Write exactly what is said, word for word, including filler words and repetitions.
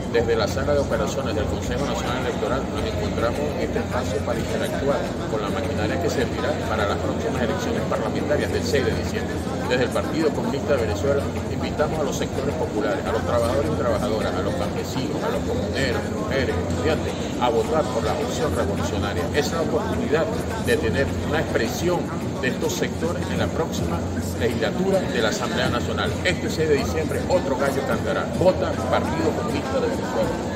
Desde la sala de operaciones del Consejo Nacional Electoral nos encontramos en este espacio para interactuar con la maquinaria que servirá para las próximas elecciones parlamentarias del seis de diciembre. Desde el Partido Comunista de Venezuela invitamos a los sectores populares, a los trabajadores y trabajadoras, a los campesinos, a los comuneros, mujeres, estudiantes, a votar por la opción revolucionaria. Es la oportunidad de tener una expresión de estos sectores en la próxima legislatura de la Asamblea Nacional. Este seis de diciembre otro gallo cantará. Vota Partido Comunista de Venezuela.